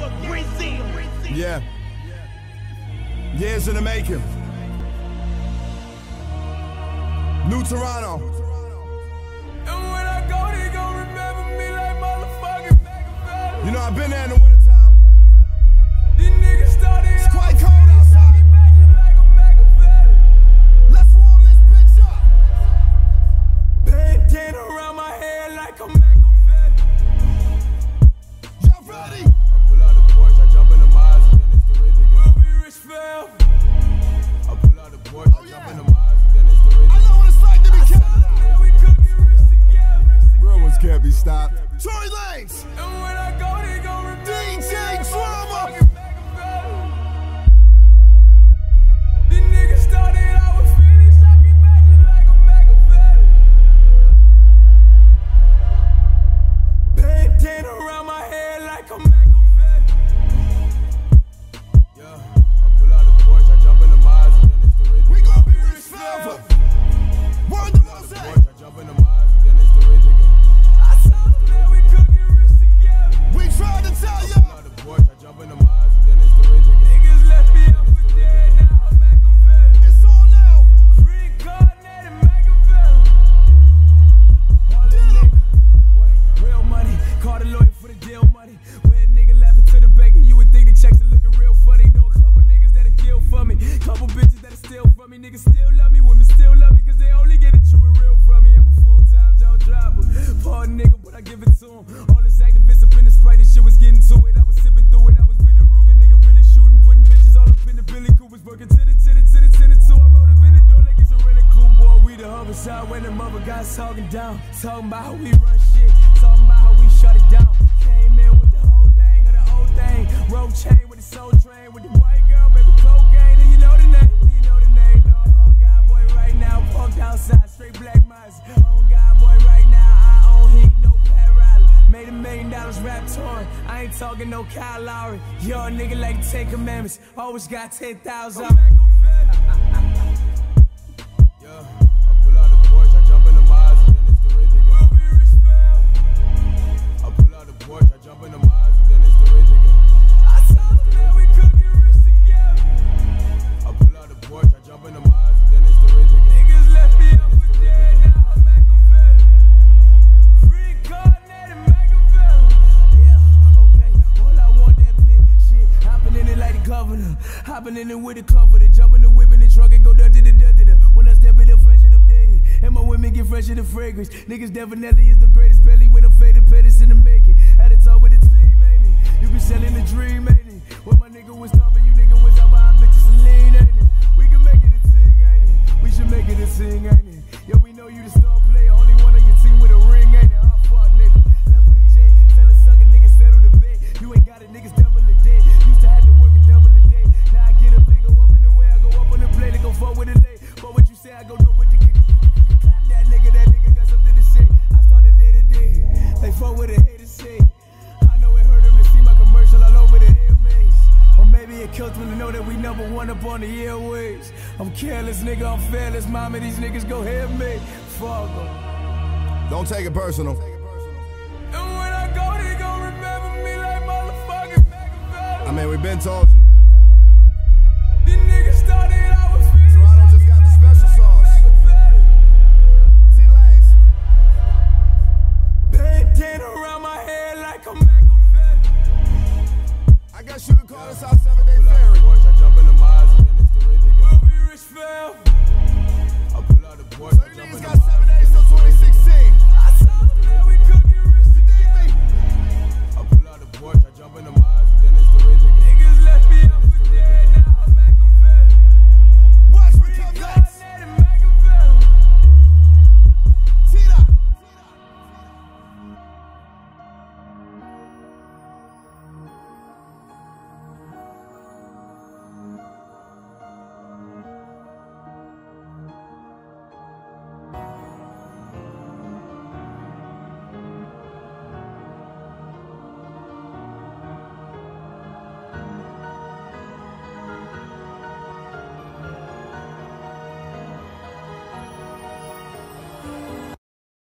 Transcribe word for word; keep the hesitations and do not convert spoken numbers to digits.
Brazil. Yeah. Years in the making. New Toronto. And when I go, they gon' remember me like motherfucking Machiavelli. You know, I've been there in the wintertime. These niggas started It's quite out cold outside. like a Machiavelli. Let's warm this bitch up. Bandana around my head like a Machiavelli. Y'all ready? I pull out the Porsche, I jump in the Mazda, then it's the Ridge again. We'll be rich forever. I pull out the Porsche, Oh, I yeah. jump in the Mazda, then it's the Ridge I again. know what it's like to be killed. Man, we could get rich together. Real ones can't be stopped. Tory Lanez. And when I go, they gon' remember D J me like Drama. motherfucking Machiavelli. These niggas started out with finish, I can imagine like a Machiavelli. Bandana around my head like a Machiavelli. Yeah, I pull out the Porsche, I jump in the Mazda, then it's the Ridge We again. gonna be rich forever. Word to I pull out the Rose. Porsche, I jump in the Mazda, then it's the Ridge again. I told them that we could get rich together. We tried to tell I you. pull out the Porsche, I jump in the Mazda, then it's the Ridge again. Niggas left me up for dead, now I'm Machiavelli. It's on now. Reincarnated Machiavelli. All that nigga, what, real money, call the lawyer for the deal money. Where a nigga laughing to the banker, you would think the checks are looking real funny. Know a couple niggas that'll kill for me, couple bitches that'll steal from me. Niggas still love me, women still love me, cause they only get it true and real from me. I'm a full-time Joe driver, poor nigga, but I give it to him. All this activists up in the Sprite, this shit was getting to it. I was sipping through it, I was with the Ruger, nigga really shooting, putting bitches all up in the Billy Coopers, working to the, to the, to the, to the, two. I rode a Venador like it's a rental cool boy. We the homicide when the mother guys talking down, talking about how we run shit, talking about how we shut it down. Came in with the whole thing of the old thing, rope chain with the soul train, with the white girl, baby cocaine, and you know the name, you know the name. No, oh God, boy, right now, parked outside, straight black mice. Oh God, boy, right now, I own heat, no Pat Riley. Made a million dollars rap touring. I ain't talking no Kyle Lowry. Yo, nigga like the Ten Commandments. Always got ten thousand. Yeah, I pull out the Porsche, I jump in the Mazda, then it's the Ridge again. We'll be rich forever. I pull out the Porsche, I jump in the Mazda, then it's the Ridge again. I told them that we could get rich together. I pull out the Porsche, I jump in the Mazda, then it's the Ridge again. Niggas left me up for dead, now I'm Machiavelli. Reincarnated Machiavelli. Yeah, okay, all I want that big shit. Hopping in it like the governor. Hopping in it with the comforter. Jumping the whip in the truck and go da da da da da. When I step it up fresh and updated. And my women get fresh in the fragrance. Niggas definitely is the greatest belly when I'm faded, pettis in the making. Had to talk with the team, ain't it? You be selling the dream, ain't it? When my nigga was stomping, you nigga was out behind bitches and lean, ain't it? We can make it a thing, ain't it? We should make it a thing, ain't it? Yo, we know you the star player, only one on your team with a ring, ain't it? Oh, fuck, nigga. Left with a J, tell a sucker, nigga, settle the bet. You ain't got it, niggas double a day. Used to have to work a double a day. Now I get a big, go up in the way, I go up on the plate, they go fuck with it late. But what you say, I go know what to kick. Clap that nigga, that nigga got something to say. I started day to day, they fuck with it, hate to say. I know it hurt them to see my commercial all over the A M As. Or maybe it killed them to know that we number one up on the airwaves. I'm careless, nigga, I'm fearless. Mama, these niggas go hit me. Fuck them. Don't take it personal. And when I go, they gon' remember me like motherfucking Machiavelli. I mean, we've been told you. These niggas started out with finish. Toronto just got the special sauce. Machiavelli. T Lanez. Bandana around my head like a Machiavelli. I guess you could call us out